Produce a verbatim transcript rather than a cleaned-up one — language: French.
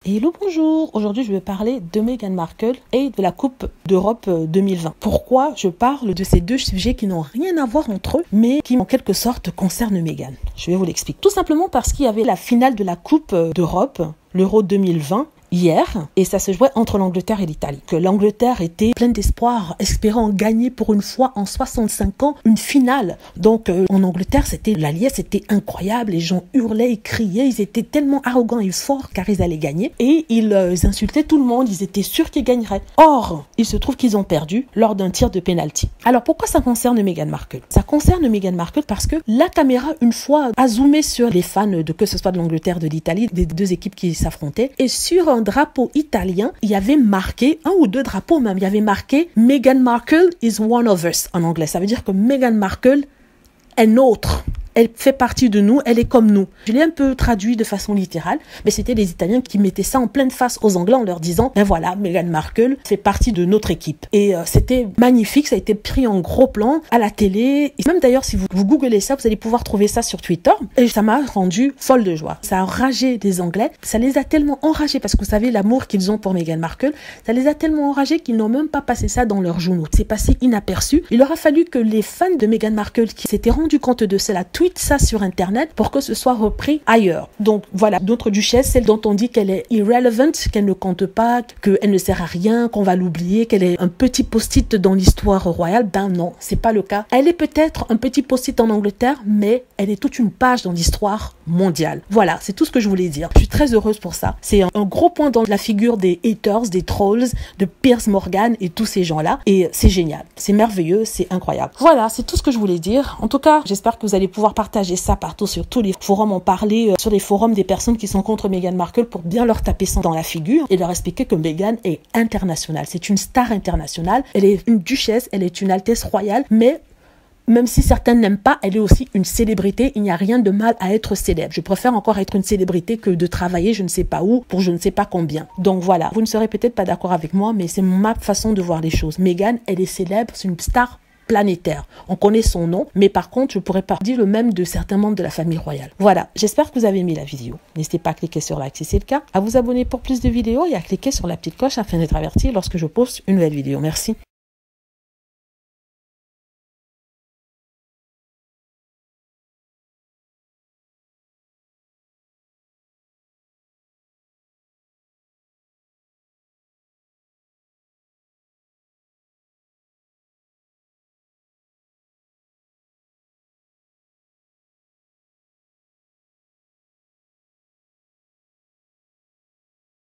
Hello, bonjour. Aujourd'hui, je vais parler de Meghan Markle et de la Coupe d'Europe deux mille vingt. Pourquoi je parle de ces deux sujets qui n'ont rien à voir entre eux, mais qui en quelque sorte concernent Meghan? Je vais vous l'expliquer. Tout simplement parce qu'il y avait la finale de la Coupe d'Europe, l'Euro deux mille vingt, hier, et ça se jouait entre l'Angleterre et l'Italie. Que l'Angleterre était pleine d'espoir, espérant gagner pour une fois en soixante-cinq ans une finale. Donc euh, en Angleterre, c'était la liesse, c'était incroyable, les gens hurlaient, ils criaient, ils étaient tellement arrogants et forts car ils allaient gagner, et ils, euh, ils insultaient tout le monde, ils étaient sûrs qu'ils gagneraient. Or, il se trouve qu'ils ont perdu lors d'un tir de penalty. Alors pourquoi ça concerne Meghan Markle? Ça concerne Meghan Markle parce que la caméra, une fois, a zoomé sur les fans de que ce soit de l'Angleterre, de l'Italie, des deux équipes qui s'affrontaient, et sur un drapeau italien, il y avait marqué, un ou deux drapeaux même, il y avait marqué Meghan Markle is one of us en anglais. Ça veut dire que Meghan Markle est nôtre. Elle fait partie de nous, elle est comme nous. Je l'ai un peu traduit de façon littérale, mais c'était les Italiens qui mettaient ça en pleine face aux Anglais en leur disant, ben voilà, Meghan Markle fait partie de notre équipe. Et euh, c'était magnifique, ça a été pris en gros plan à la télé. Et même d'ailleurs, si vous, vous googlez ça, vous allez pouvoir trouver ça sur Twitter. Et ça m'a rendu folle de joie. Ça a enragé des Anglais, ça les a tellement enragés, parce que vous savez l'amour qu'ils ont pour Meghan Markle, ça les a tellement enragés qu'ils n'ont même pas passé ça dans leurs journaux. C'est passé inaperçu. Il aura fallu que les fans de Meghan Markle qui s'étaient rendus compte de cela tweetent ça sur internet pour que ce soit repris ailleurs. Donc voilà, notre duchesse, celle dont on dit qu'elle est irrelevant, qu'elle ne compte pas, qu'elle ne sert à rien, qu'on va l'oublier, qu'elle est un petit post-it dans l'histoire royale, ben non, c'est pas le cas. Elle est peut-être un petit post-it en Angleterre, mais elle est toute une page dans l'histoire mondiale. Voilà, c'est tout ce que je voulais dire. Je suis très heureuse pour ça. C'est un, un gros point dans la figure des haters, des trolls, de Piers Morgan et tous ces gens-là. Et c'est génial, c'est merveilleux, c'est incroyable. Voilà, c'est tout ce que je voulais dire. En tout cas, j'espère que vous allez pouvoir partager ça partout sur tous les forums, en parler euh, sur les forums des personnes qui sont contre Meghan Markle pour bien leur taper ça dans la figure et leur expliquer que Meghan est internationale. C'est une star internationale. Elle est une duchesse, elle est une altesse royale, mais même si certains n'aiment pas, elle est aussi une célébrité. Il n'y a rien de mal à être célèbre. Je préfère encore être une célébrité que de travailler je ne sais pas où pour je ne sais pas combien. Donc voilà, vous ne serez peut-être pas d'accord avec moi, mais c'est ma façon de voir les choses. Meghan, elle est célèbre, c'est une star planétaire. On connaît son nom, mais par contre, je pourrais pas dire le même de certains membres de la famille royale. Voilà, j'espère que vous avez aimé la vidéo. N'hésitez pas à cliquer sur like si c'est le cas, à vous abonner pour plus de vidéos et à cliquer sur la petite cloche afin d'être averti lorsque je poste une nouvelle vidéo. Merci.